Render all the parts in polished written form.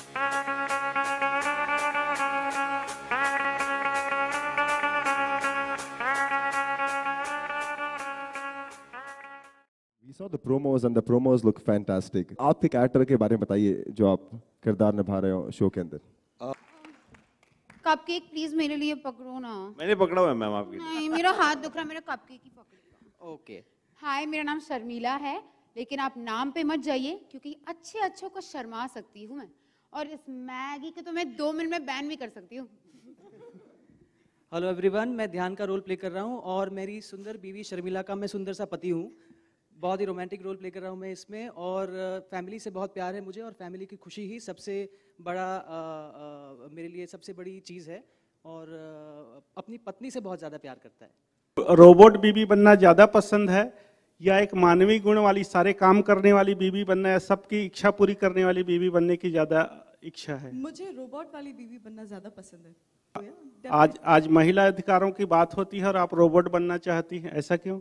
We saw the promos and the promos look fantastic. आप एक actor के बारे में बताइए जो आप किरदार निभा रहे हो शो के अंदर. कपकेक प्लीज मेरे लिए पकड़ो ना. मैंने पकड़ा हुआ है मैम आपके लिए. नहीं मेरा हाथ दुख रहा है, मेरा कपकेक ही पकड़ो. ओके. हाय मेरा नाम शर्मिला है, लेकिन आप नाम पे मत जाइए क्योंकि अच्छे अच्छों को शर्मा सकती हूँ मैं, और इस मैगी को तो मैं 2 मिनट में बैन भी कर सकती हूँ. हेलो एवरीवन, मैं ध्यान का रोल प्ले कर रहा हूँ और मेरी सुंदर बीवी शर्मिला का मैं सुंदर सा पति हूँ. बहुत ही रोमांटिक रोल प्ले कर रहा हूँ मैं इसमें, और फैमिली से बहुत प्यार है मुझे, और फैमिली की खुशी ही सबसे बड़ा मेरे लिए सबसे बड़ी चीज़ है, और अपनी पत्नी से बहुत ज़्यादा प्यार करता है. रोबोट बीवी बनना ज़्यादा पसंद है या एक मानवीय गुण वाली सारे काम करने वाली बीवी बनना है, सबकी इच्छा पूरी करने वाली बीवी बनने की ज़्यादा इच्छा है? मुझे रोबोट वाली बीवी बनना ज़्यादा पसंद है. आज महिला अधिकारों की बात होती है और आप रोबोट बनना चाहती हैं, ऐसा क्यों?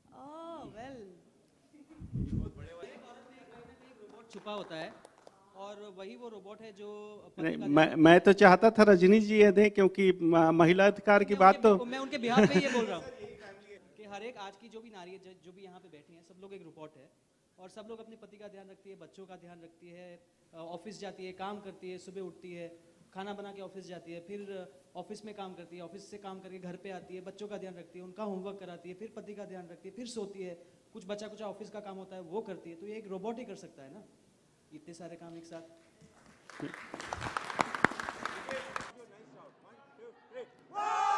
रोबोट छुपा होता है और वही वो रोबोट है जो नहीं, मैं तो चाहता था रजनी जी ये दें, क्योंकि महिला अधिकार की बात तो मैं उनके बिहार पे ये बोल रहा हूँ कि हर एक आज की जो भी नारी है, जो भी यहाँ पे बैठी है, सब लोग एक रोबोट है, और सब लोग अपने पति का ध्यान रखती है, बच्चों का ध्यान रखती है, ऑफिस जाती है, काम करती है, सुबह उठती है, खाना बना के ऑफिस जाती है, फिर ऑफिस में काम करती है, ऑफिस से काम करके घर पे आती है, बच्चों का ध्यान रखती है, उनका होमवर्क कराती है, फिर पति का ध्यान रखती है, फिर सोती है, कुछ बचा कुछ ऑफिस का काम होता है वो करती है. तो ये एक रोबोट ही कर सकता है ना, इतने सारे काम एक साथ.